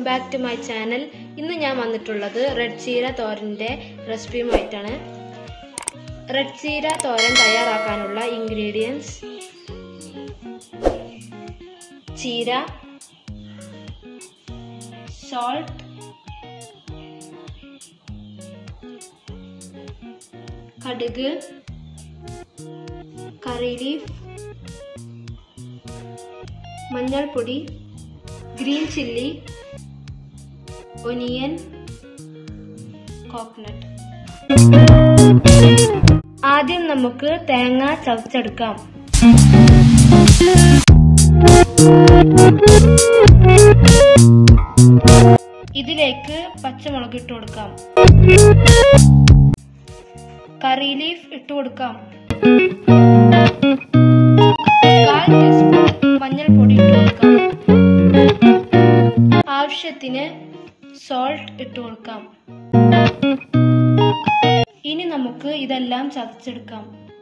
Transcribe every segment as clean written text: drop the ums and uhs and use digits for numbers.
back to my channel. ഇന്ന് ഞാൻ വന്നിട്ടുള്ളത് റെഡ് ചീര തോരന്റെ റെസിപ്പിയുമായിട്ടാണ്. റെഡ് ചീര തോരൻ തയ്യാറാക്കാനുള്ള ഇൻഗ്രീഡിയൻസ്: ചീര, salt, കടുക്, കറി ലീഫ്, മഞ്ഞൾപ്പൊടി, ഗ്രീൻ ചില്ലി, ഒനിയൻ, കോക്കനട്ട്. ആദ്യം നമുക്ക് തേങ്ങ ചതച്ചെടുക്കാം. ഇതിലേക്ക് പച്ചമുളക് ഇട്ട് കൊടുക്കാം. കറി ലീഫ് ഇട്ട് കൊടുക്കാം. 1/4 ടീസ്പൂൺ മഞ്ഞൾപ്പൊടി ഇട്ട് കൊടുക്കാം. ആവശ്യത്തിന് സോൾട്ട് ഇട്ട് കൊടുക്കാം. ഇനി നമുക്ക് ഇതെല്ലാം ചതച്ചെടുക്കാം.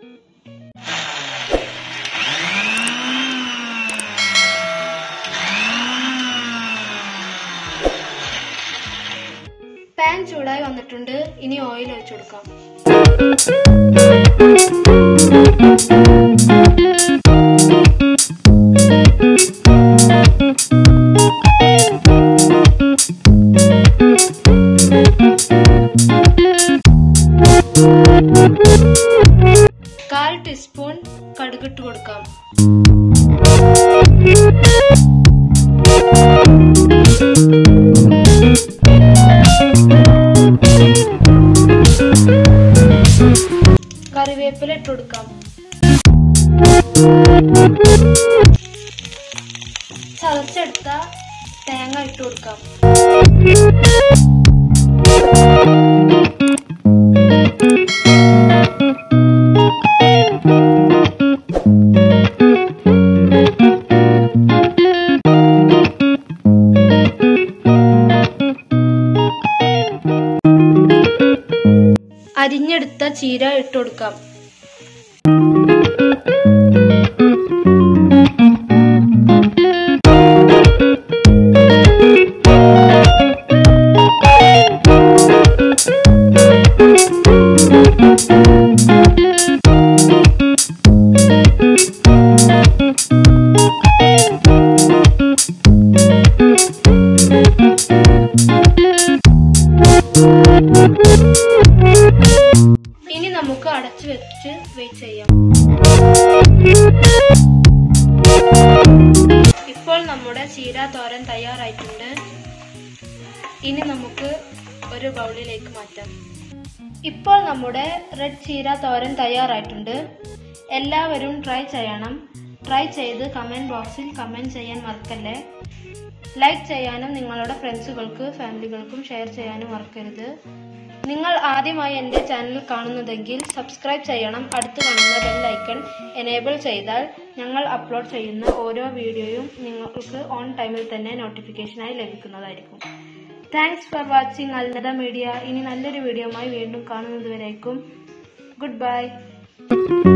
പാൻ ചൂടായി വന്നിട്ടുണ്ട്. ഇനി ഓയിൽ ഒഴിച്ചു കൊടുക്കാം. കാൽ ടീസ്പൂൺ കടുകിട്ട് കൊടുക്കാം. കറിവേപ്പില ഇട്ട് കൊടുക്കാം. ചതച്ചെടുത്ത തേങ്ങ ഇട്ട് കൊടുക്കാം. അരിഞ്ഞെടുത്ത ചീര ഇട്ട് കൊടുക്കാം. ഇനി നമുക്ക് അടച്ചു വെച്ച് വെയിറ്റ് ചെയ്യാം. ഇപ്പോൾ നമ്മുടെ ചീര തോരൻ തയ്യാറായിട്ടുണ്ട്. ഇനി നമുക്ക് ഒരു ബൗളിലേക്ക് മാറ്റാം. ഇപ്പോൾ നമ്മുടെ റെഡ് ചീര തോരൻ തയ്യാറായിട്ടുണ്ട്. എല്ലാവരും ട്രൈ ചെയ്യണം. ട്രൈ ചെയ്ത് കമന്റ് ബോക്സിൽ കമന്റ് ചെയ്യാൻ മറക്കല്ലേ. ലൈക്ക് ചെയ്യാനും നിങ്ങളുടെ ഫ്രണ്ട്സുകൾക്ക് ഫാമിലികൾക്കും ഷെയർ ചെയ്യാനും മറക്കരുത്. നിങ്ങൾ ആദ്യമായി എൻ്റെ ചാനൽ കാണുന്നതെങ്കിൽ സബ്സ്ക്രൈബ് ചെയ്യണം. അടുത്ത് കാണുന്ന ബെൽ ഐക്കൺ എനേബിൾ ചെയ്താൽ ഞങ്ങൾ അപ്ലോഡ് ചെയ്യുന്ന ഓരോ വീഡിയോയും നിങ്ങൾക്ക് ഓൺ ടൈമിൽ തന്നെ നോട്ടിഫിക്കേഷനായി ലഭിക്കുന്നതായിരിക്കും. Thanks for watching Alnada media. ഇനി നല്ലൊരു വീഡിയോയുമായി വീണ്ടും കാണുന്നതുവരേക്കും ഗുഡ് ബൈ.